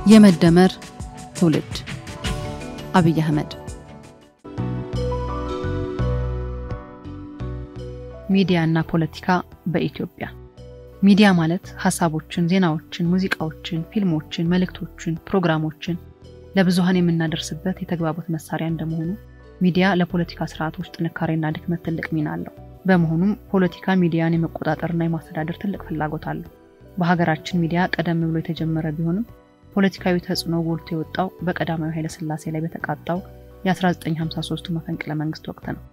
የመደመር ትውልድ አብይ አህመድ ሚዲያና ፖለቲካ በኢትዮጵያ ሚዲያ ማለት ሐሳቦችን ዜናዎችን ሙዚቃዎችን ፊልሞችን መልእክቶችን ፕሮግራሞችን ለብዙሃን የምናደርስበት የተግባቦት መሳሪያ እንደመሆኑ ሚዲያ ለፖለቲካ ስርዓቶች ጥንካሬና ድክመት ትልቅ ሚና አለው በመሆኑም ፖለቲካ ሚዲያን የመቆጣጠርና የማስተዳደር ትልቅ ፍላጎት አለው በሀገራችን ሚዲያ ቀደም ብሎ የተጀመረ ቢሆንም ፖለቲካዊ ተጽዕኖ ጎልቶ የወጣው በቀዳማዊ ኃይለ ሥላሴ ላይ በተቃጣው የ1953 መፈንቅለ መንግስት ወቅት ነው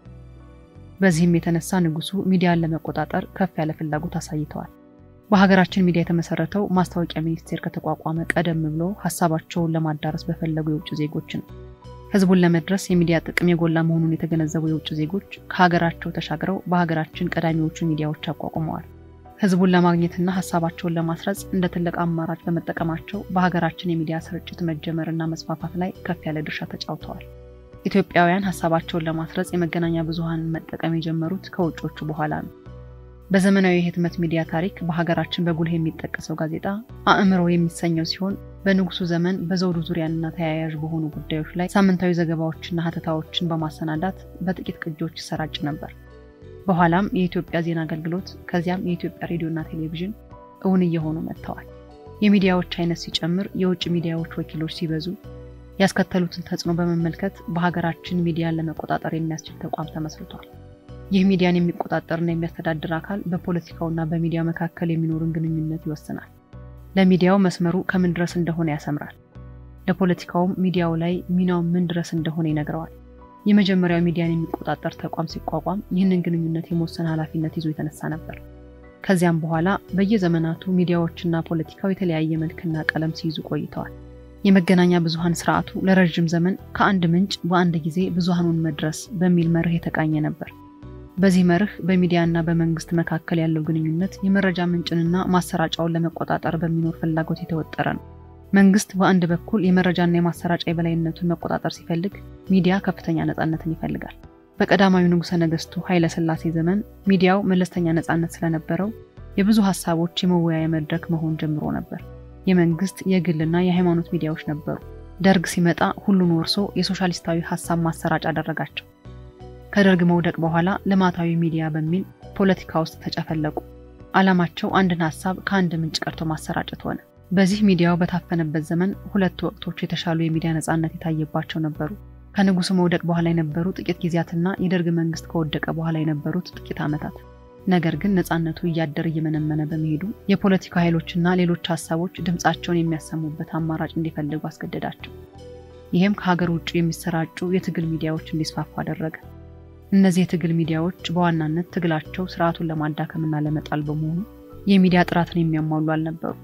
በዚህም የተነሳ ንጉሱ ሚዲያን ለመቆጣጠር ከፍ ያለ ፍላጎት አሳይተዋል በሀገራችን ሚዲያ የተመሰረተው ማስታወቂያ ሚኒስቴር ከተቋቋመ ቀደም ብሎ ሐሳባቸውን ለማዳረስ በፈለጉ የውጭ ዜጎች ነው ህዝቡን ለመድረስ የሚዲያ ጥቅም የጎላ መሆኑን የተገነዘቡ የውጭ ዜጎች ከሀገራቸው ተሻግረው በሀገራችን ቀዳሚዎቹ ሚዲያዎች አቋቁመዋል ህዝቡን ለማግኘትና ሐሳባቸውን ለማስረጽ እንደ ትልቅ አማራጭ በመጠቀማቸው በሀገራችን የሚዲያ ስርጭት መጀመርና መስፋፋት ላይ ከፍ ያለ ድርሻ ተጫውተዋል ኢትዮጵያውያን ሐሳባቸውን ለማስረጽ የመገናኛ ብዙሃን መጠቀም የጀመሩት ከውጮቹ በኋላ ነው በዘመናዊ የህትመት ሚዲያ ታሪክ በሀገራችን በጉልህ የሚጠቀሰው ጋዜጣ አእምሮ የሚሰኘው ሲሆን በንጉሱ ዘመን በዘውዱ ዙሪያና ተያያዥ በሆኑ ጉዳዮች ላይ ሳምንታዊ ዘገባዎችና ሀተታዎችን በማሰናዳት በጥቂት ቅጆች ይሰራጭ ነበር በኋላም የኢትዮጵያ ዜና አገልግሎት ከዚያም የኢትዮጵያ ሬዲዮና ቴሌቪዥን እውን እየሆኑ መጥተዋል የሚዲያዎች አይነት ሲጨምር የውጭ ሚዲያዎች ወኪሎች ሲበዙ ያስከተሉትን ተጽዕኖ በመመልከት በሀገራችን ሚዲያን ለመቆጣጠር የሚያስችል ተቋም ተመስርቷል ይህ ሚዲያን የሚቆጣጠርና የሚያስተዳድር አካል በፖለቲካውና በሚዲያው መካከል የሚኖርን ግንኙነት ይወስናል ለሚዲያው መስመሩ ከምን ድረስ እንደሆነ ያሰምራል ለፖለቲካውም ሚዲያው ላይ ሚናው ምን ድረስ እንደሆነ ይነግረዋል የመጀመሪያው ሚዲያን የሚቆጣጠር ተቋም ሲቋቋም ይህንን ግንኙነት የመወሰን ኃላፊነት ይዞ የተነሳ ነበር ከዚያም በኋላ በየዘመናቱ ሚዲያዎችና ፖለቲካው የተለያየ መልክና ቀለም ሲይዙ ቆይተዋል የመገናኛ ብዙሃን ስርዓቱ ለረጅም ዘመን ከአንድ ምንጭ በአንድ ጊዜ ብዙሃኑን መድረስ በሚል መርህ የተቃኘ ነበር በዚህ መርህ በሚዲያና በመንግስት መካከል ያለው ግንኙነት የመረጃ ምንጭንና ማሰራጫውን ለመቆጣጠር በሚኖር ፍላጎት የተወጠረ ነው መንግስት በአንድ በኩል የመረጃና የማሰራጫ የበላይነቱን መቆጣጠር ሲፈልግ ሚዲያ ከፍተኛ ነፃነትን ይፈልጋል በቀዳማዊ ንጉሠ ነገሥቱ ኃይለ ሥላሴ ዘመን ሚዲያው መለስተኛ ነፃነት ስለነበረው የብዙ ሐሳቦች የመወያያ መድረክ መሆን ጀምሮ ነበር የመንግስት የግልና የሃይማኖት ሚዲያዎች ነበሩ ደርግ ሲመጣ ሁሉን ወርሶ የሶሻሊስታዊ ሐሳብ ማሰራጫ አደረጋቸው ከደርግ መውደቅ በኋላ ለማታዊ ሚዲያ በሚል ፖለቲካ ውስጥ ተጨፈለቁ ዓላማቸው አንድን ሐሳብ ከአንድ ምንጭ ቀርቶ ማሰራጨት ሆነ በዚህ ሚዲያው በታፈነበት ዘመን ሁለት ወቅቶች የተሻሉ የሚዲያ ነፃነት የታየባቸው ነበሩ ከንጉሱ መውደቅ በኋላ የነበሩ ጥቂት ጊዜያትና የደርግ መንግስት ከወደቀ በኋላ የነበሩት ጥቂት ዓመታት ነገር ግን ነፃነቱ እያደር እየመነመነ በመሄዱ የፖለቲካ ኃይሎችና ሌሎች ሐሳቦች ድምጻቸውን የሚያሰሙበት አማራጭ እንዲፈልጉ አስገደዳቸው ይሄም ከሀገር ውጭ የሚሰራጩ የትግል ሚዲያዎች እንዲስፋፋ አደረገ እነዚህ የትግል ሚዲያዎች በዋናነት ትግላቸው ስርዓቱን ለማዳከምና ለመጣል በመሆኑ የሚዲያ ጥራትን የሚያሟሉ አልነበሩ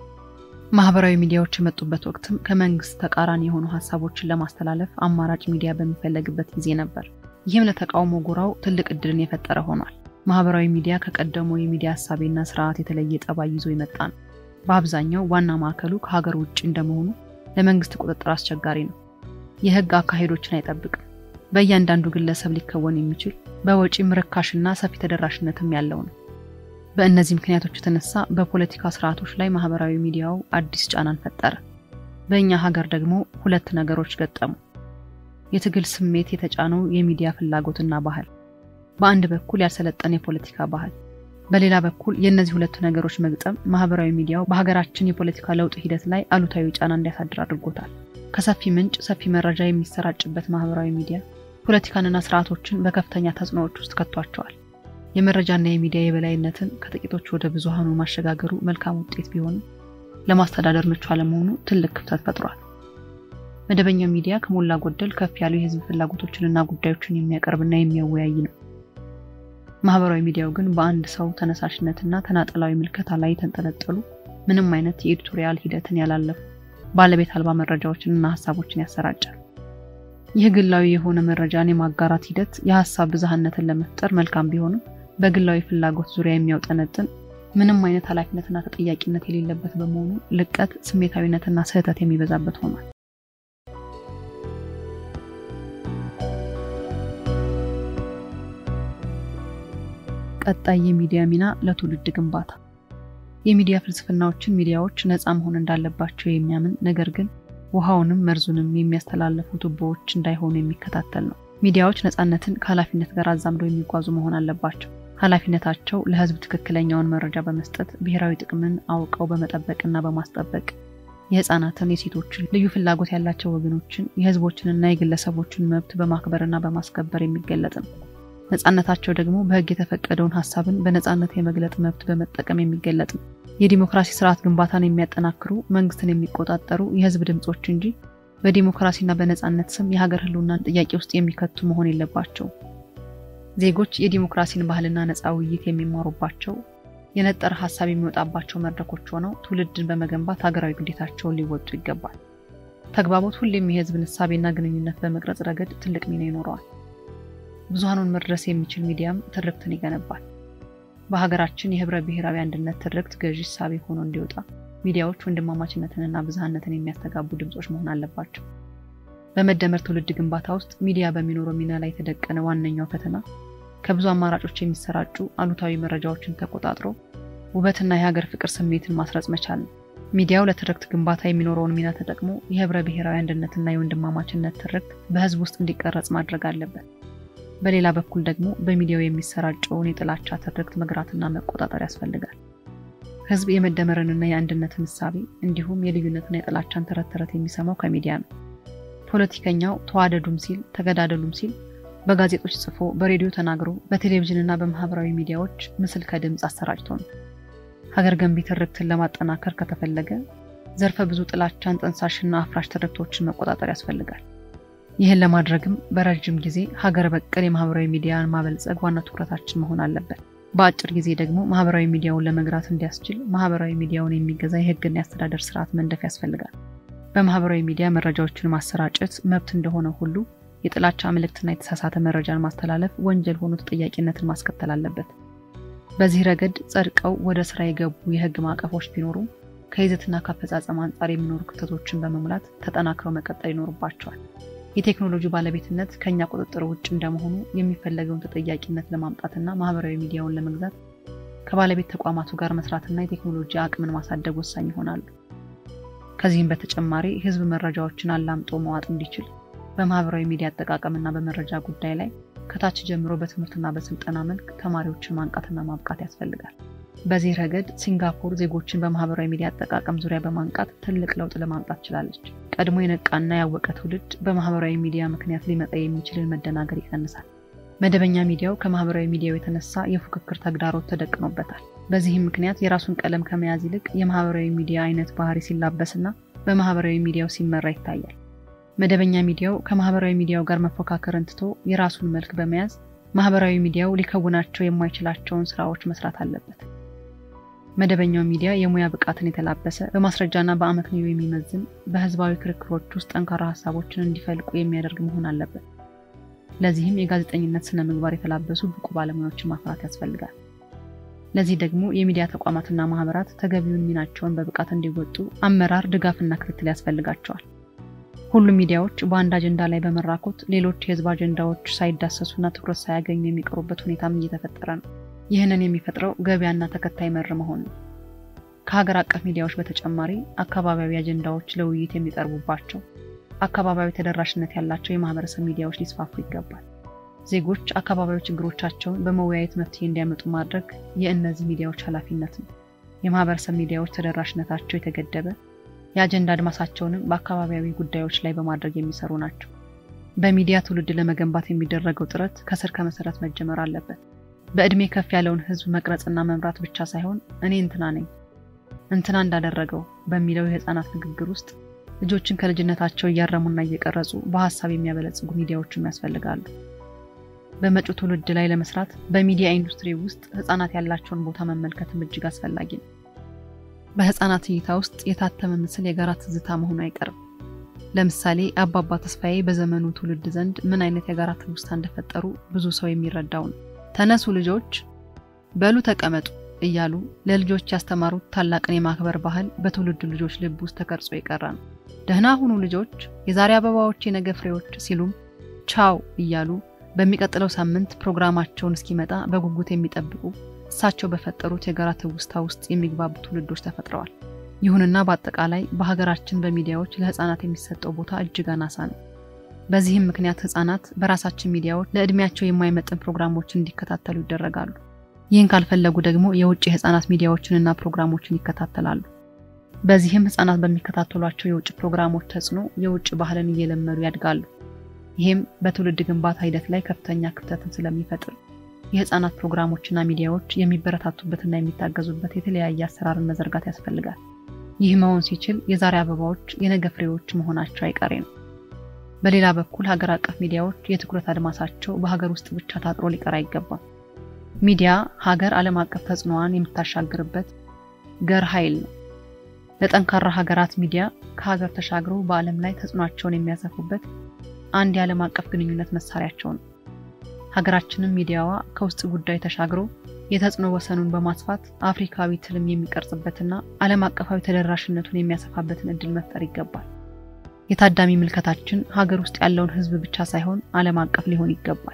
ማህበራዊ ሚዲያዎች የመጡበት ወቅትም ከመንግስት ተቃራኒ የሆኑ ሐሳቦችን ለማስተላለፍ አማራጭ ሚዲያ በሚፈልግበት ጊዜ ነበር ይህም ለተቃውሞ ጎራው ትልቅ እድልን የፈጠረ ሆኗል ማህበራዊ ሚዲያ ከቀደመው የሚዲያ ሐሳብና ስርዓት የተለየ ጠባይ ይዞ ይመጣል በአብዛኛው ዋና ማዕከሉ ከሀገር ውጭ እንደመሆኑ ለመንግስት ቁጥጥር አስቸጋሪ ነው የህግ አካሄዶችን አይጠብቅም በእያንዳንዱ ግለሰብ ሊከወን የሚችል በወጪ ምርካሽና ሰፊ ተደራሽነትም ያለው ነው በእነዚህ ምክንያቶች የተነሳ በፖለቲካ ስርዓቶች ላይ ማህበራዊ ሚዲያው አዲስ ጫናን ፈጠረ በእኛ ሀገር ደግሞ ሁለት ነገሮች ገጠሙ የትግል ስሜት የተጫነው የሚዲያ ፍላጎትና ባህል በአንድ በኩል ያልሰለጠነ የፖለቲካ ባህል በሌላ በኩል የእነዚህ ሁለት ነገሮች መግጠም ማህበራዊ ሚዲያው በሀገራችን የፖለቲካ ለውጥ ሂደት ላይ አሉታዊ ጫና እንዲያሳድር አድርጎታል ከሰፊ ምንጭ ሰፊ መረጃ የሚሰራጭበት ማህበራዊ ሚዲያ ፖለቲካንና ስርዓቶችን በከፍተኛ ተጽዕኖዎች ውስጥ ከቷቸዋል የመረጃና የሚዲያ የበላይነትን ከጥቂቶች ወደ ብዙሃኑ ማሸጋገሩ መልካም ውጤት ቢሆንም ለማስተዳደር ምቹ አለመሆኑ ትልቅ ክፍተት ፈጥሯል መደበኛው ሚዲያ ከሞላ ጎደል ከፍ ያሉ የህዝብ ፍላጎቶችንና ጉዳዮችን የሚያቀርብና የሚያወያይ ነው ማህበራዊ ሚዲያው ግን በአንድ ሰው ተነሳሽነትና ተናጠላዊ ምልከታ ላይ ተንጠለጠሉ ምንም አይነት የኤዲቶሪያል ሂደትን ያላለፉ ባለቤት አልባ መረጃዎችንና ሐሳቦችን ያሰራጫል ይህ ግላዊ የሆነ መረጃን የማጋራት ሂደት የሐሳብ ብዝሃነትን ለመፍጠር መልካም ቢሆንም በግላዊ ፍላጎት ዙሪያ የሚያውጠነጥን ምንም አይነት ኃላፊነትና ተጠያቂነት የሌለበት በመሆኑ ልቀት ስሜታዊነትና ስህተት የሚበዛበት ሆኗል ቀጣይ የሚዲያ ሚና ለትውልድ ግንባታ የሚዲያ ፍልስፍናዎችን ሚዲያዎች ነፃ መሆን እንዳለባቸው የሚያምን ነገር ግን ውሃውንም መርዙንም የሚያስተላልፉ ቱቦዎች እንዳይሆኑ የሚከታተል ነው። ሚዲያዎች ነፃነትን ከኃላፊነት ጋር አዛምደው የሚጓዙ መሆን አለባቸው። ኃላፊነታቸው ለህዝብ ትክክለኛውን መረጃ በመስጠት ብሔራዊ ጥቅምን አውቀው በመጠበቅና በማስጠበቅ የህፃናትን የሴቶችን ልዩ ፍላጎት ያላቸው ወገኖችን የህዝቦችንና የግለሰቦችን መብት በማክበርና በማስከበር የሚገለጥ ነው። ነፃነታቸው ደግሞ በህግ የተፈቀደውን ሐሳብን በነፃነት የመግለጥ መብት በመጠቀም የሚገለጥ ነው። የዲሞክራሲ ስርዓት ግንባታን የሚያጠናክሩ መንግስትን የሚቆጣጠሩ የህዝብ ድምጾች እንጂ በዲሞክራሲና በነፃነት ስም የሀገር ህልውናን ጥያቄ ውስጥ የሚከቱ መሆን የለባቸው። ዜጎች የዲሞክራሲን ባህልና ነፃ ውይይት የሚማሩባቸው የነጠረ ሐሳብ የሚወጣባቸው መድረኮች ሆነው ትውልድን በመገንባት ሀገራዊ ግዴታቸውን ሊወጡ ይገባል። ተግባቦት ሁሌም የህዝብን ሐሳብና ግንኙነት በመቅረጽ ረገድ ትልቅ ሚና ይኖረዋል። ብዙሃኑን መድረስ የሚችል ሚዲያም ትርክትን ይገነባል። በሀገራችን የህብረ ብሔራዊ አንድነት ትርክት ገዢ ሐሳብ ሆኖ እንዲወጣ ሚዲያዎች ወንድማማችነትንና ብዝሃነትን የሚያስተጋቡ ድምጾች መሆን አለባቸው። በመደመር ትውልድ ግንባታ ውስጥ ሚዲያ በሚኖረው ሚና ላይ የተደቀነ ዋነኛው ፈተና ከብዙ አማራጮች የሚሰራጩ አሉታዊ መረጃዎችን ተቆጣጥሮ ውበትና የሀገር ፍቅር ስሜትን ማስረጽ መቻል ነው። ሚዲያው ለትርክት ግንባታ የሚኖረውን ሚና ተጠቅሞ የህብረ ብሔራዊ አንድነትና የወንድማማችነት ትርክት በህዝብ ውስጥ እንዲቀረጽ ማድረግ አለበት። በሌላ በኩል ደግሞ በሚዲያው የሚሰራጨውን የጥላቻ ትርክት መግራትና መቆጣጠር ያስፈልጋል። ህዝብ የመደመርንና የአንድነትን ሐሳብ እንዲሁም የልዩነትና የጥላቻን ተረት የሚሰማው ከሚዲያ ነው። ፖለቲከኛው ተዋደዱም ሲል ተገዳደሉም ሲል በጋዜጦች ጽፎ በሬዲዮ ተናግሮ በቴሌቪዥንና በማህበራዊ ሚዲያዎች ምስል ከድምጽ አሰራጭቶ ነው። ሀገር ገንቢ ትርክትን ለማጠናከር ከተፈለገ ዘርፈ ብዙ ጥላቻን ጠንሳሽና አፍራሽ ትርክቶችን መቆጣጠር ያስፈልጋል። ይህን ለማድረግም በረጅም ጊዜ ሀገር በቀል የማህበራዊ ሚዲያን ማበልጸግ ዋና ትኩረታችን መሆን አለበት። በአጭር ጊዜ ደግሞ ማህበራዊ ሚዲያውን ለመግራት እንዲያስችል ማህበራዊ ሚዲያውን የሚገዛ የህግና የአስተዳደር ስርዓት መንደፍ ያስፈልጋል። በማህበራዊ ሚዲያ መረጃዎችን ማሰራጨት መብት እንደሆነ ሁሉ የጥላቻ መልእክትና የተሳሳተ መረጃን ማስተላለፍ ወንጀል ሆኖ ተጠያቂነትን ማስከተል አለበት። በዚህ ረገድ ጸድቀው ወደ ስራ የገቡ የህግ ማዕቀፎች ቢኖሩ ከይዘትና ከአፈጻጸም አንጻር የሚኖሩ ክፍተቶችን በመሙላት ተጠናክረው መቀጠል ይኖርባቸዋል። የቴክኖሎጂ ባለቤትነት ከኛ ቁጥጥር ውጭ እንደመሆኑ የሚፈለገውን ተጠያቂነት ለማምጣትና ማህበራዊ ሚዲያውን ለመግዛት ከባለቤት ተቋማቱ ጋር መስራትና የቴክኖሎጂ አቅምን ማሳደግ ወሳኝ ይሆናል። ከዚህም በተጨማሪ ህዝብ መረጃዎችን አላምጦ መዋጥ እንዲችል በማህበራዊ ሚዲያ አጠቃቀምና በመረጃ ጉዳይ ላይ ከታች ጀምሮ በትምህርትና በስልጠና መልክ ተማሪዎችን ማንቃትና ማብቃት ያስፈልጋል። በዚህ ረገድ ሲንጋፖር ዜጎችን በማህበራዊ ሚዲያ አጠቃቀም ዙሪያ በማንቃት ትልቅ ለውጥ ለማምጣት ችላለች። ቀድሞ የነቃና ያወቀ ትውልድ በማህበራዊ ሚዲያ ምክንያት ሊመጣ የሚችልን መደናገር ይቀንሳል። መደበኛ ሚዲያው ከማህበራዊ ሚዲያው የተነሳ የፉክክር ተግዳሮት ተደቅኖበታል። በዚህም ምክንያት የራሱን ቀለም ከመያዝ ይልቅ የማህበራዊ ሚዲያ አይነት ባህሪ ሲላበስና በማህበራዊ ሚዲያው ሲመራ ይታያል። መደበኛ ሚዲያው ከማህበራዊ ሚዲያው ጋር መፎካከርን ትቶ የራሱን መልክ በመያዝ ማህበራዊ ሚዲያው ሊከውናቸው የማይችላቸውን ስራዎች መስራት አለበት። መደበኛው ሚዲያ የሙያ ብቃትን የተላበሰ በማስረጃና በአመክንዮ የሚመዝን በህዝባዊ ክርክሮች ውስጥ ጠንካራ ሐሳቦችን እንዲፈልቁ የሚያደርግ መሆን አለበት። ለዚህም የጋዜጠኝነት ስነ ምግባር የተላበሱ ብቁ ባለሙያዎችን ማፍራት ያስፈልጋል። ለዚህ ደግሞ የሚዲያ ተቋማትና ማህበራት ተገቢውን ሚናቸውን በብቃት እንዲወጡ አመራር ድጋፍና ክትትል ያስፈልጋቸዋል። ሁሉም ሚዲያዎች በአንድ አጀንዳ ላይ በመራኮት ሌሎች የህዝብ አጀንዳዎች ሳይዳሰሱና ትኩረት ሳያገኙ የሚቀሩበት ሁኔታም እየተፈጠረ ነው። ይህንን የሚፈጥረው ገበያና ተከታይ መር መሆን ነው። ከሀገር አቀፍ ሚዲያዎች በተጨማሪ አካባቢያዊ አጀንዳዎች ለውይይት የሚቀርቡባቸው አካባቢያዊ ተደራሽነት ያላቸው የማህበረሰብ ሚዲያዎች ሊስፋፉ ይገባል። ዜጎች አካባቢያዊ ችግሮቻቸውን በመወያየት መፍትሄ እንዲያመጡ ማድረግ የእነዚህ ሚዲያዎች ኃላፊነት ነው። የማህበረሰብ ሚዲያዎች ተደራሽነታቸው የተገደበ የአጀንዳ አድማሳቸውንም በአካባቢያዊ ጉዳዮች ላይ በማድረግ የሚሰሩ ናቸው። በሚዲያ ትውልድ ለመገንባት የሚደረገው ጥረት ከስር ከመሰረት መጀመር አለበት። በእድሜ ከፍ ያለውን ህዝብ መቅረጽና መምራት ብቻ ሳይሆን እኔ እንትና ነኝ እንትና እንዳደረገው በሚለው የህፃናት ንግግር ውስጥ ልጆችን ከልጅነታቸው እያረሙና እየቀረጹ በሐሳብ የሚያበለጽጉ ሚዲያዎችም ያስፈልጋሉ። በመጪው ትውልድ ላይ ለመስራት በሚዲያ ኢንዱስትሪ ውስጥ ህፃናት ያላቸውን ቦታ መመልከትም እጅግ አስፈላጊ ነው። በህፃናት እይታ ውስጥ የታተመ ምስል የጋራ ትዝታ መሆኑ አይቀርም። ለምሳሌ አባባ ተስፋዬ በዘመኑ ትውልድ ዘንድ ምን አይነት የጋራ ትውስታ እንደፈጠሩ ብዙ ሰው የሚረዳው ነው። ተነሱ ልጆች በሉ ተቀመጡ እያሉ ለልጆች ያስተማሩት ታላቅን የማክበር ባህል በትውልዱ ልጆች ልብ ውስጥ ተቀርጾ የቀረ ነው። ደህና ሁኑ ልጆች፣ የዛሬ አበባዎች የነገ ፍሬዎች ሲሉም ቻው እያሉ በሚቀጥለው ሳምንት ፕሮግራማቸውን እስኪመጣ በጉጉት የሚጠብቁ እሳቸው በፈጠሩት የጋራ ትውስታ ውስጥ የሚግባቡ ትውልዶች ተፈጥረዋል። ይሁንና በአጠቃላይ በሀገራችን በሚዲያዎች ለህፃናት የሚሰጠው ቦታ እጅግ አናሳ ነው። በዚህም ምክንያት ህፃናት በራሳችን ሚዲያዎች ለእድሜያቸው የማይመጥን ፕሮግራሞችን እንዲከታተሉ ይደረጋሉ። ይህን ካልፈለጉ ደግሞ የውጭ ህፃናት ሚዲያዎችንና ፕሮግራሞችን ይከታተላሉ። በዚህም ህፃናት በሚከታተሏቸው የውጭ ፕሮግራሞች ተጽዕኖ የውጭ ባህልን እየለመዱ ያድጋሉ። ይህም በትውልድ ግንባታ ሂደት ላይ ከፍተኛ ክፍተትን ስለሚፈጥር የህፃናት ፕሮግራሞችና ሚዲያዎች የሚበረታቱበትና የሚታገዙበት የተለያየ አሰራርን መዘርጋት ያስፈልጋል። ይህ መሆን ሲችል የዛሬ አበባዎች የነገ ፍሬዎች መሆናቸው አይቀሬ ነው። በሌላ በኩል ሀገር አቀፍ ሚዲያዎች የትኩረት አድማሳቸው በሀገር ውስጥ ብቻ ታጥሮ ሊቀር አይገባም። ሚዲያ ሀገር ዓለም አቀፍ ተጽዕኖዋን የምታሻግርበት ገር ኃይል ነው። ለጠንካራ ሀገራት ሚዲያ ከሀገር ተሻግሮ በዓለም ላይ ተጽዕኖአቸውን የሚያሰፉበት አንድ የዓለም አቀፍ ግንኙነት መሳሪያቸው ነው። ሀገራችንም ሚዲያዋ ከውስጥ ጉዳይ ተሻግሮ የተጽዕኖ ወሰኑን በማስፋት አፍሪካዊ ትልም የሚቀርጽበትና ዓለም አቀፋዊ ተደራሽነቱን የሚያሰፋበትን እድል መፍጠር ይገባል። የታዳሚ ምልከታችን ሀገር ውስጥ ያለውን ህዝብ ብቻ ሳይሆን ዓለም አቀፍ ሊሆን ይገባል።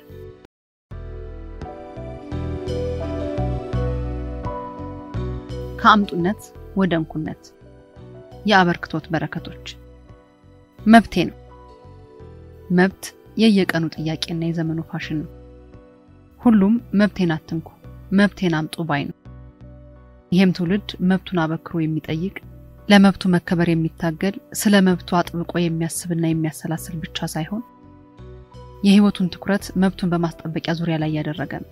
ከአምጡነት ወደ እንኩነት የአበርክቶት በረከቶች። መብቴ ነው። መብት የየቀኑ ጥያቄና የዘመኑ ፋሽን ነው። ሁሉም መብቴን አትንኩ፣ መብቴን አምጡ ባይ ነው። ይሄም ትውልድ መብቱን አበክሮ የሚጠይቅ ለመብቱ መከበር የሚታገል ስለ መብቱ አጥብቆ የሚያስብና የሚያሰላስል ብቻ ሳይሆን የህይወቱን ትኩረት መብቱን በማስጠበቂያ ዙሪያ ላይ ያደረገ ነው።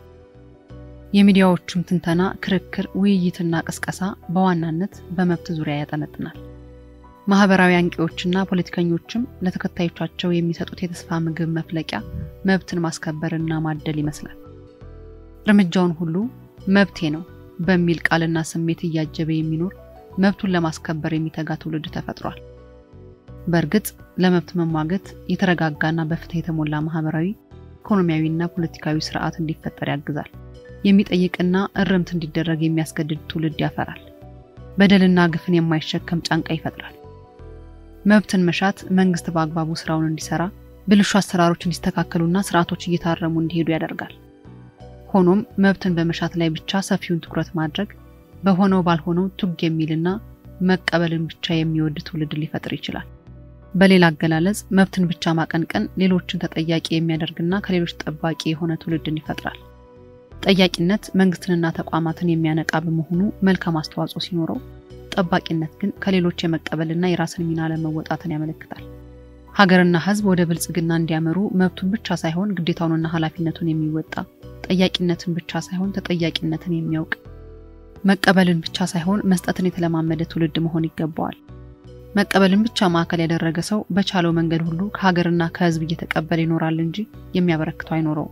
የሚዲያዎቹም ትንተና፣ ክርክር፣ ውይይትና ቅስቀሳ በዋናነት በመብት ዙሪያ ያጠነጥናል። ማህበራዊ አንቂዎችና ፖለቲከኞችም ለተከታዮቻቸው የሚሰጡት የተስፋ ምግብ መፍለቂያ መብትን ማስከበርና ማደል ይመስላል። እርምጃውን ሁሉ መብቴ ነው በሚል ቃልና ስሜት እያጀበ የሚኖር መብቱን ለማስከበር የሚተጋ ትውልድ ተፈጥሯል። በእርግጥ ለመብት መሟገት የተረጋጋና በፍትህ የተሞላ ማህበራዊ፣ ኢኮኖሚያዊና ፖለቲካዊ ስርዓት እንዲፈጠር ያግዛል። የሚጠይቅና እርምት እንዲደረግ የሚያስገድድ ትውልድ ያፈራል። በደልና ግፍን የማይሸከም ጫንቃ ይፈጥራል። መብትን መሻት መንግስት በአግባቡ ስራውን እንዲሰራ፣ ብልሹ አሰራሮች እንዲስተካከሉና ስርዓቶች እየታረሙ እንዲሄዱ ያደርጋል። ሆኖም መብትን በመሻት ላይ ብቻ ሰፊውን ትኩረት ማድረግ በሆነው ባልሆነው ቱግ የሚልና መቀበልን ብቻ የሚወድ ትውልድ ሊፈጥር ይችላል። በሌላ አገላለጽ መብትን ብቻ ማቀንቀን ሌሎችን ተጠያቂ የሚያደርግና ከሌሎች ጠባቂ የሆነ ትውልድን ይፈጥራል። ጠያቂነት መንግስትንና ተቋማትን የሚያነቃ በመሆኑ መልካም አስተዋጽኦ ሲኖረው፣ ጠባቂነት ግን ከሌሎች የመቀበልና የራስን ሚና ለመወጣትን ያመለክታል። ሀገርና ህዝብ ወደ ብልጽግና እንዲያመሩ መብቱን ብቻ ሳይሆን ግዴታውንና ኃላፊነቱን የሚወጣ፣ ጠያቂነትን ብቻ ሳይሆን ተጠያቂነትን የሚያውቅ፣ መቀበልን ብቻ ሳይሆን መስጠትን የተለማመደ ትውልድ መሆን ይገባዋል። መቀበልን ብቻ ማዕከል ያደረገ ሰው በቻለው መንገድ ሁሉ ከሀገርና ከህዝብ እየተቀበለ ይኖራል እንጂ የሚያበረክተው አይኖረው።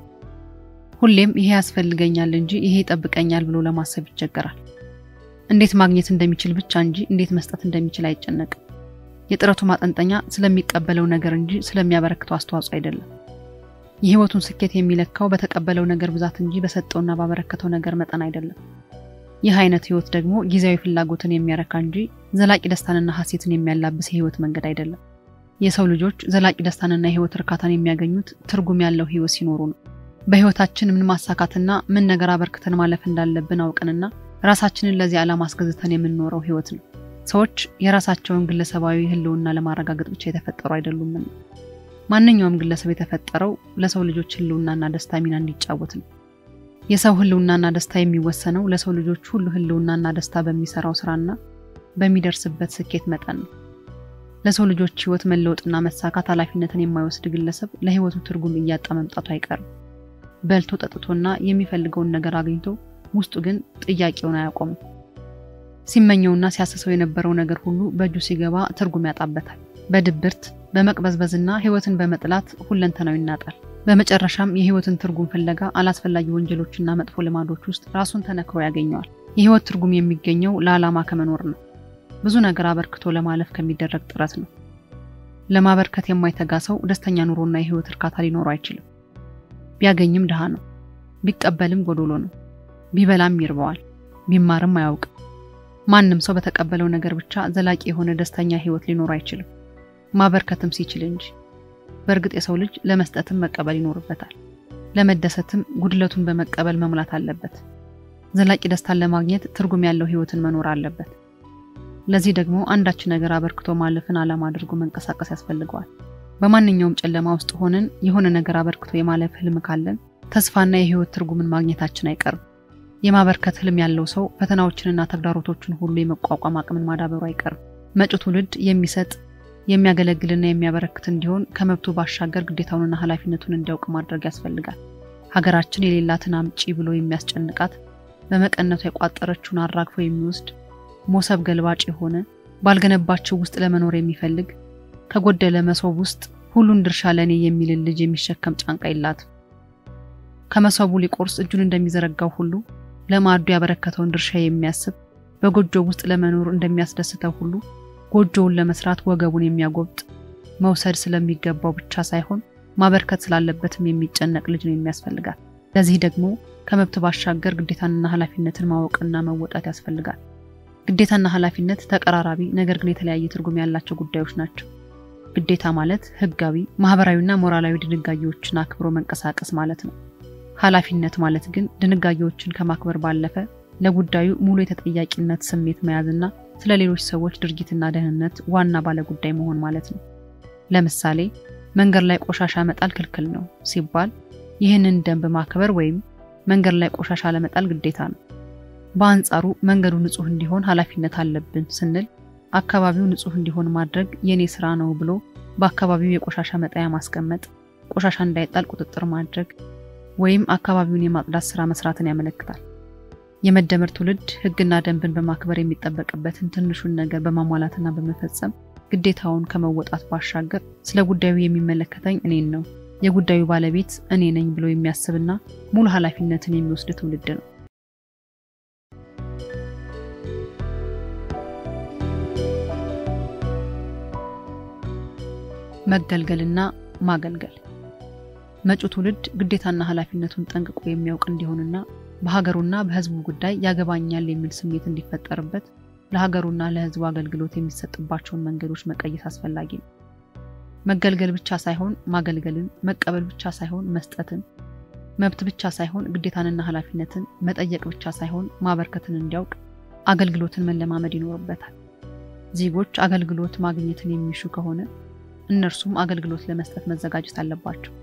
ሁሌም ይሄ ያስፈልገኛል እንጂ ይሄ ይጠብቀኛል ብሎ ለማሰብ ይቸገራል። እንዴት ማግኘት እንደሚችል ብቻ እንጂ እንዴት መስጠት እንደሚችል አይጨነቅም። የጥረቱ ማጠንጠኛ ስለሚቀበለው ነገር እንጂ ስለሚያበረክተው አስተዋጽኦ አይደለም። የህይወቱን ስኬት የሚለካው በተቀበለው ነገር ብዛት እንጂ በሰጠውና ባበረከተው ነገር መጠን አይደለም። ይህ አይነት ህይወት ደግሞ ጊዜያዊ ፍላጎትን የሚያረካ እንጂ ዘላቂ ደስታንና ሐሴትን የሚያላብስ የህይወት መንገድ አይደለም። የሰው ልጆች ዘላቂ ደስታንና የህይወት እርካታን የሚያገኙት ትርጉም ያለው ህይወት ሲኖሩ ነው። በህይወታችን ምን ማሳካትና ምን ነገር አበርክተን ማለፍ እንዳለብን አውቀንና ራሳችንን ለዚህ ዓላማ አስገዝተን የምንኖረው ህይወት ነው። ሰዎች የራሳቸውን ግለሰባዊ ህልውና ለማረጋገጥ ብቻ የተፈጠሩ አይደሉም። ማንኛውም ግለሰብ የተፈጠረው ለሰው ልጆች ህልውናና ደስታ ሚና እንዲጫወት ነው። የሰው ህልውናና ደስታ የሚወሰነው ለሰው ልጆች ሁሉ ህልውናና ደስታ በሚሰራው ስራና በሚደርስበት ስኬት መጠን ነው። ለሰው ልጆች ህይወት መለወጥና መሳካት ኃላፊነትን የማይወስድ ግለሰብ ለህይወቱ ትርጉም እያጣ መምጣቱ አይቀርም። በልቶ ጠጥቶና የሚፈልገውን ነገር አግኝቶ ውስጡ ግን ጥያቄውን አያቆምም። ሲመኘውና ሲያሰሰው የነበረው ነገር ሁሉ በእጁ ሲገባ ትርጉም ያጣበታል። በድብርት በመቅበዝበዝና ህይወትን በመጥላት ሁለንተናው ይናጣል። በመጨረሻም የህይወትን ትርጉም ፍለጋ አላስፈላጊ ወንጀሎችና መጥፎ ልማዶች ውስጥ ራሱን ተነክሮ ያገኘዋል። የህይወት ትርጉም የሚገኘው ለዓላማ ከመኖር ነው። ብዙ ነገር አበርክቶ ለማለፍ ከሚደረግ ጥረት ነው። ለማበርከት የማይተጋ ሰው ደስተኛ ኑሮና የህይወት እርካታ ሊኖረው አይችልም። ቢያገኝም ደሃ ነው፣ ቢቀበልም ጎዶሎ ነው፣ ቢበላም ይርበዋል፣ ቢማርም አያውቅም። ማንም ሰው በተቀበለው ነገር ብቻ ዘላቂ የሆነ ደስተኛ ህይወት ሊኖር አይችልም፣ ማበርከትም ሲችል እንጂ። በእርግጥ የሰው ልጅ ለመስጠትም መቀበል ይኖርበታል። ለመደሰትም ጉድለቱን በመቀበል መሙላት አለበት። ዘላቂ ደስታን ለማግኘት ትርጉም ያለው ህይወትን መኖር አለበት። ለዚህ ደግሞ አንዳች ነገር አበርክቶ ማለፍን ዓላማ አድርጎ መንቀሳቀስ ያስፈልገዋል። በማንኛውም ጨለማ ውስጥ ሆነን የሆነ ነገር አበርክቶ የማለፍ ህልም ካለን ተስፋና የህይወት ትርጉምን ማግኘታችን አይቀርም። የማበርከት ህልም ያለው ሰው ፈተናዎችንና ተግዳሮቶችን ሁሉ የመቋቋም አቅምን ማዳበሩ አይቀርም። መጪው ትውልድ የሚሰጥ የሚያገለግልና የሚያበረክት እንዲሆን ከመብቱ ባሻገር ግዴታውንና ኃላፊነቱን እንዲያውቅ ማድረግ ያስፈልጋል። ሀገራችን የሌላትን አምጪ ብሎ የሚያስጨንቃት በመቀነቱ የቋጠረችውን አራግፎ የሚወስድ ሞሰብ ገልባጭ የሆነ ባልገነባቸው ውስጥ ለመኖር የሚፈልግ ከጎደለ መሶብ ውስጥ ሁሉን ድርሻ ለኔ የሚል ልጅ የሚሸከም ጫንቃ ይላት። ከመሶቡ ሊቆርስ እጁን እንደሚዘረጋው ሁሉ ለማዱ ያበረከተውን ድርሻ የሚያስብ በጎጆው ውስጥ ለመኖር እንደሚያስደስተው ሁሉ ጎጆውን ለመስራት ወገቡን የሚያጎብጥ መውሰድ ስለሚገባው ብቻ ሳይሆን ማበርከት ስላለበትም የሚጨነቅ ልጅ ነው የሚያስፈልጋል። ለዚህ ደግሞ ከመብት ባሻገር ግዴታንና ኃላፊነትን ማወቅና መወጣት ያስፈልጋል። ግዴታና ኃላፊነት ተቀራራቢ ነገር ግን የተለያየ ትርጉም ያላቸው ጉዳዮች ናቸው። ግዴታ ማለት ህጋዊ፣ ማህበራዊና ሞራላዊ ድንጋጌዎችን አክብሮ መንቀሳቀስ ማለት ነው። ኃላፊነት ማለት ግን ድንጋጌዎችን ከማክበር ባለፈ ለጉዳዩ ሙሉ የተጠያቂነት ስሜት መያዝና ስለሌሎች ሰዎች ድርጊትና ደህንነት ዋና ባለጉዳይ መሆን ማለት ነው። ለምሳሌ መንገድ ላይ ቆሻሻ መጣል ክልክል ነው ሲባል ይህንን ደንብ ማክበር ወይም መንገድ ላይ ቆሻሻ ለመጣል ግዴታ ነው። በአንጻሩ መንገዱ ንጹህ እንዲሆን ኃላፊነት አለብን ስንል አካባቢው ንጹህ እንዲሆን ማድረግ የኔ ስራ ነው ብሎ በአካባቢው የቆሻሻ መጣያ ማስቀመጥ፣ ቆሻሻ እንዳይጣል ቁጥጥር ማድረግ ወይም አካባቢውን የማጽዳት ስራ መስራትን ያመለክታል። የመደመር ትውልድ ህግና ደንብን በማክበር የሚጠበቅበትን ትንሹን ነገር በማሟላትና በመፈጸም ግዴታውን ከመወጣት ባሻገር ስለ ጉዳዩ የሚመለከተኝ እኔን ነው፣ የጉዳዩ ባለቤት እኔ ነኝ ብሎ የሚያስብና ሙሉ ኃላፊነትን የሚወስድ ትውልድ ነው። መገልገልና ማገልገል መጪው ትውልድ ግዴታና ኃላፊነቱን ጠንቅቆ የሚያውቅ እንዲሆንና በሀገሩና በህዝቡ ጉዳይ ያገባኛል የሚል ስሜት እንዲፈጠርበት ለሀገሩና ለህዝቡ አገልግሎት የሚሰጥባቸውን መንገዶች መቀየስ አስፈላጊ ነው። መገልገል ብቻ ሳይሆን ማገልገልን፣ መቀበል ብቻ ሳይሆን መስጠትን፣ መብት ብቻ ሳይሆን ግዴታንና ኃላፊነትን መጠየቅ ብቻ ሳይሆን ማበርከትን እንዲያውቅ አገልግሎትን መለማመድ ይኖርበታል። ዜጎች አገልግሎት ማግኘትን የሚሹ ከሆነ እነርሱም አገልግሎት ለመስጠት መዘጋጀት አለባቸው።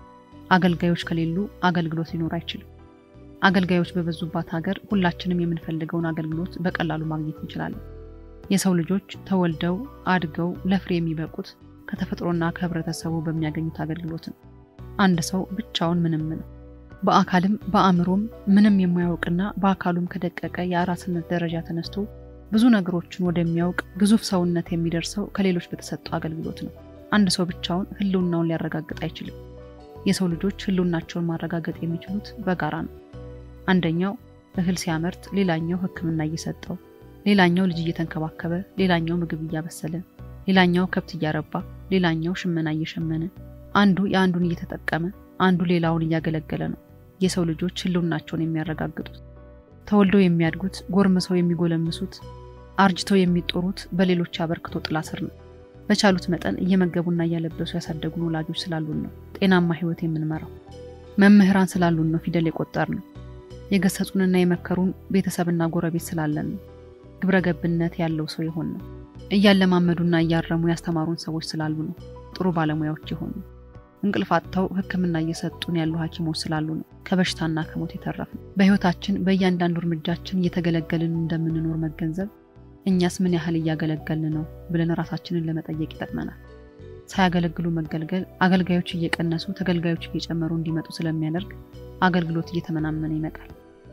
አገልጋዮች ከሌሉ አገልግሎት ሊኖር አይችልም። አገልጋዮች በበዙባት ሀገር ሁላችንም የምንፈልገውን አገልግሎት በቀላሉ ማግኘት እንችላለን። የሰው ልጆች ተወልደው አድገው ለፍሬ የሚበቁት ከተፈጥሮና ከህብረተሰቡ በሚያገኙት አገልግሎት ነው። አንድ ሰው ብቻውን ምንም ነው። በአካልም በአእምሮም ምንም የማያውቅና በአካሉም ከደቀቀ የአራስነት ደረጃ ተነስቶ ብዙ ነገሮችን ወደሚያውቅ ግዙፍ ሰውነት የሚደርሰው ከሌሎች በተሰጠው አገልግሎት ነው። አንድ ሰው ብቻውን ህልውናውን ሊያረጋግጥ አይችልም። የሰው ልጆች ህልውናቸውን ማረጋገጥ የሚችሉት በጋራ ነው። አንደኛው እህል ሲያመርት፣ ሌላኛው ህክምና እየሰጠው፣ ሌላኛው ልጅ እየተንከባከበ፣ ሌላኛው ምግብ እያበሰለ፣ ሌላኛው ከብት እያረባ፣ ሌላኛው ሽመና እየሸመነ፣ አንዱ የአንዱን እየተጠቀመ፣ አንዱ ሌላውን እያገለገለ ነው የሰው ልጆች ህልውናቸውን የሚያረጋግጡት። ተወልደው የሚያድጉት፣ ጎርምሰው የሚጎለምሱት፣ አርጅተው የሚጦሩት በሌሎች አበርክቶ ጥላ ስር ነው። በቻሉት መጠን እየመገቡና እያለበሱ ያሳደጉን ወላጆች ስላሉን ነው ጤናማ ህይወት የምንመራው። መምህራን ስላሉን ነው ፊደል የቆጠርነው። የገሰጹንና የመከሩን ቤተሰብና ጎረቤት ስላለን ነው ግብረገብነት ያለው ሰው የሆነው። እያለማመዱና እያረሙ ያስተማሩን ሰዎች ስላሉ ነው ጥሩ ባለሙያዎች የሆነው። እንቅልፍ አጥተው ህክምና እየሰጡን ያሉ ሐኪሞች ስላሉ ነው ከበሽታና ከሞት የተረፍነው። በህይወታችን በእያንዳንዱ እርምጃችን እየተገለገልን እንደምንኖር መገንዘብ እኛስ ምን ያህል እያገለገልን ነው ብለን ራሳችንን ለመጠየቅ ይጠቅመናል። ሳያገለግሉ መገልገል አገልጋዮች እየቀነሱ ተገልጋዮች እየጨመሩ እንዲመጡ ስለሚያደርግ አገልግሎት እየተመናመነ ይመጣል።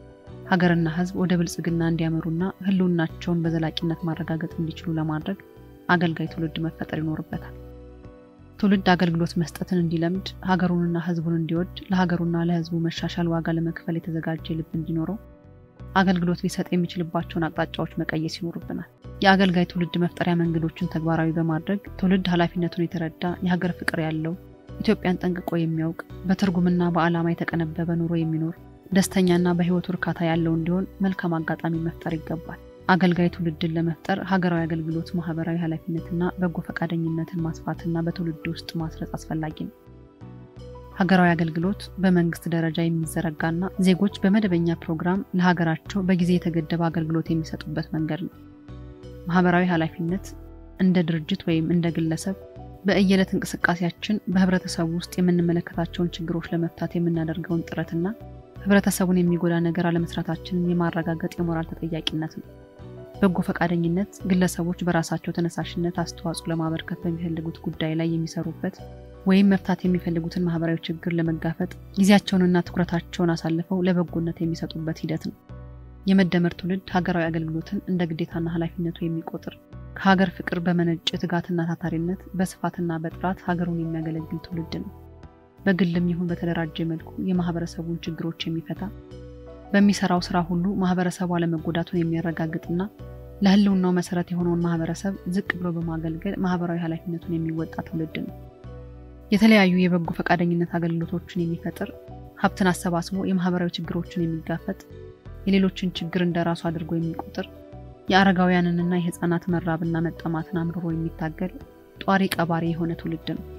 ሀገርና ህዝብ ወደ ብልጽግና እንዲያመሩና ህልውናቸውን በዘላቂነት ማረጋገጥ እንዲችሉ ለማድረግ አገልጋይ ትውልድ መፈጠር ይኖርበታል። ትውልድ አገልግሎት መስጠትን እንዲለምድ፣ ሀገሩንና ህዝቡን እንዲወድ፣ ለሀገሩና ለህዝቡ መሻሻል ዋጋ ለመክፈል የተዘጋጀ ልብ እንዲኖረው አገልግሎት ሊሰጥ የሚችልባቸውን አቅጣጫዎች መቀየስ ይኖርብናል። የአገልጋይ ትውልድ መፍጠሪያ መንገዶችን ተግባራዊ በማድረግ ትውልድ ኃላፊነቱን የተረዳ የሀገር ፍቅር ያለው ኢትዮጵያን ጠንቅቆ የሚያውቅ በትርጉምና በዓላማ የተቀነበበ ኑሮ የሚኖር ደስተኛና በህይወቱ እርካታ ያለው እንዲሆን መልካም አጋጣሚ መፍጠር ይገባል። አገልጋይ ትውልድን ለመፍጠር ሀገራዊ አገልግሎት፣ ማህበራዊ ኃላፊነትና በጎ ፈቃደኝነትን ማስፋትና በትውልድ ውስጥ ማስረጽ አስፈላጊ ነው። ሀገራዊ አገልግሎት በመንግስት ደረጃ የሚዘረጋና ዜጎች በመደበኛ ፕሮግራም ለሀገራቸው በጊዜ የተገደበ አገልግሎት የሚሰጡበት መንገድ ነው። ማህበራዊ ኃላፊነት እንደ ድርጅት ወይም እንደ ግለሰብ በእየለት እንቅስቃሴያችን በህብረተሰቡ ውስጥ የምንመለከታቸውን ችግሮች ለመፍታት የምናደርገውን ጥረትና ህብረተሰቡን የሚጎዳ ነገር አለመስራታችንን የማረጋገጥ የሞራል ተጠያቂነት ነው። በጎ ፈቃደኝነት ግለሰቦች በራሳቸው ተነሳሽነት አስተዋጽኦ ለማበርከት በሚፈልጉት ጉዳይ ላይ የሚሰሩበት ወይም መፍታት የሚፈልጉትን ማህበራዊ ችግር ለመጋፈጥ ጊዜያቸውንና ትኩረታቸውን አሳልፈው ለበጎነት የሚሰጡበት ሂደት ነው። የመደመር ትውልድ ሀገራዊ አገልግሎትን እንደ ግዴታና ኃላፊነቱ የሚቆጥር ከሀገር ፍቅር በመነጨ ትጋትና ታታሪነት በስፋትና በጥራት ሀገሩን የሚያገለግል ትውልድ ነው። በግልም ይሁን በተደራጀ መልኩ የማህበረሰቡን ችግሮች የሚፈታ በሚሰራው ስራ ሁሉ ማህበረሰቡ አለመጎዳቱን የሚያረጋግጥና ለህልውናው መሰረት የሆነውን ማህበረሰብ ዝቅ ብሎ በማገልገል ማህበራዊ ኃላፊነቱን የሚወጣ ትውልድ ነው። የተለያዩ የበጎ ፈቃደኝነት አገልግሎቶችን የሚፈጥር ሀብትን አሰባስቦ የማህበራዊ ችግሮችን የሚጋፈጥ የሌሎችን ችግር እንደራሱ አድርጎ የሚቆጥር የአረጋውያንንና የህፃናት መራብና መጠማትን አምርሮ የሚታገል ጧሪ ቀባሪ የሆነ ትውልድ ነው።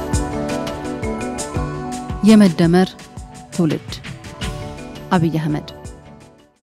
የመደመር ትውልድ አብይ አህመድ